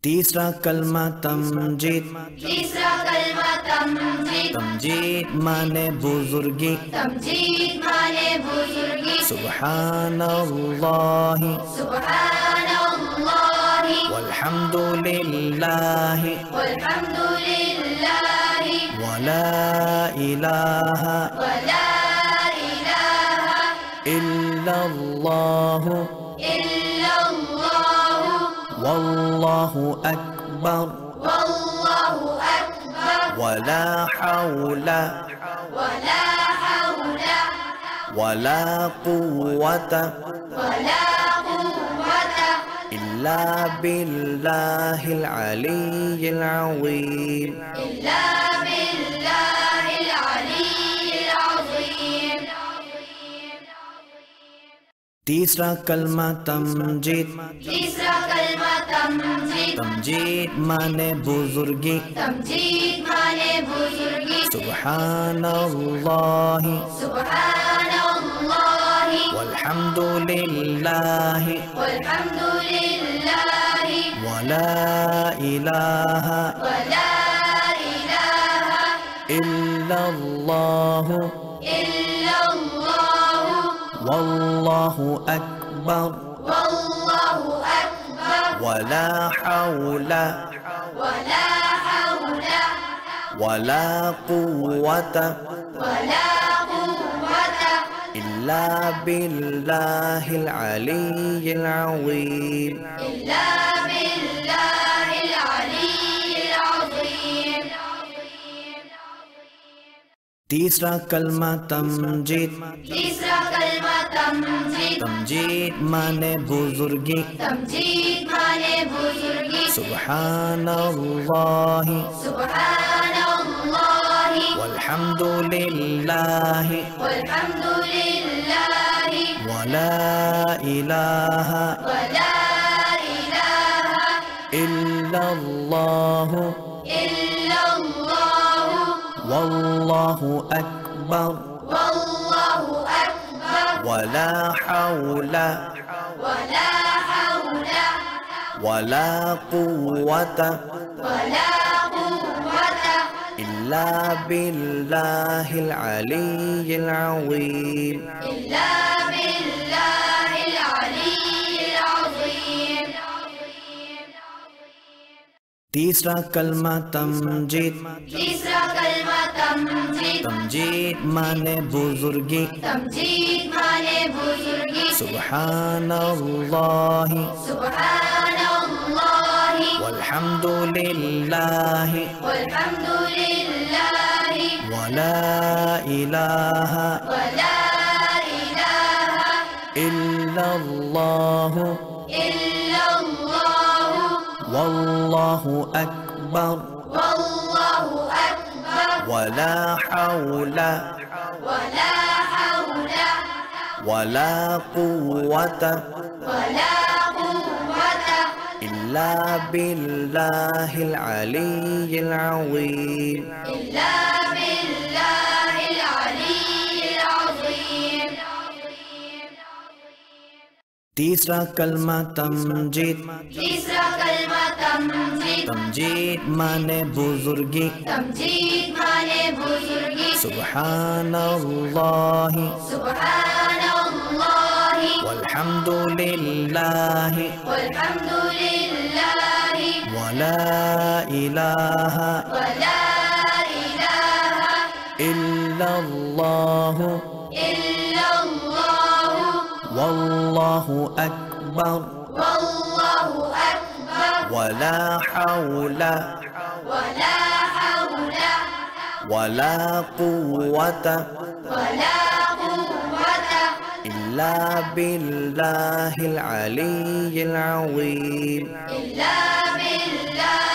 तीसरा कलमा तमजीद। तीसरा कलमा तमजीद। तमजीद माने बुजुर्गी। तमजीद माने बुजुर्गी। सुब्हानल्लाहि सुब्हानल्लाहि वल्हम्दुलिल्लाहि वल्हम्दुलिल्लाहि वला इलाहा इल्लल्लाहु वल्लाहु अकबर वला हौला वला कुव्वता इल्ला बिल्लाहिल अलिय्यिल अज़ीम। तीसरा कलमा तमजीद। तीसरा कलमा तमजीद। तमजीद माने बुजुर्गी। तमजीद माने बुजुर्गी। सुब्हानल्लाहि सुब्हानल्लाहि वल्हम्दुलिल्लाहि वल्हम्दुलिल्लाहि वला इलाहा इल्लल्लाहु वल्लाहु अकबर वला हौला वला कुव्वता इल्ला बिल्लाहिल अलिय्यिल अज़ीम। तीसरा कलमा तमजीद। तीसरा कलमा तमजीद। तमजीद माने बुजुर्गी। तमजीद माने बुजुर्गी। सुब्हानल्लाहि सुब्हानल्लाहि वल्हम्दुलिल्लाहि वल्हम्दुलिल्लाहि वला इलाहा इल्लल्लाहु वल्लाहु अकबर वला हौला वला कुव्वता इल्ला बिल्लाहिल अलिय्यिल अज़ीम। तीसरा कलमा तमजीद। तीसरा कलमा तमजीद। तमजीद माने बुजुर्गी। तमजीद माने बुजुर्गी। सुब्हानल्लाहि सुब्हानल्लाहि वल्हम्दुलिल्लाहि वल्हम्दुलिल्लाहि वला इलाहा इल्लल्लाहु वल्लाहु अकबर वला हौला वला कुव्वता इल्ला बिल्लाहिल अलिय्यिल अज़ीम। तीसरा कलमा तमजीद। तीसरा कलमा तमजीद। तमजीद माने बुजुर्गी। तमजीद माने बुजुर्गी। सुब्हानल्लाहि सुब्हानल्लाहि वल्हम्दुलिल्लाहि वल्हम्दुलिल्लाहि वला इलाहा इल्लल्लाहु वल्लाहु अकबर वला हौला वला कुव्वता इल्ला बिल्लाहिल अलिय्यिल अज़ीम।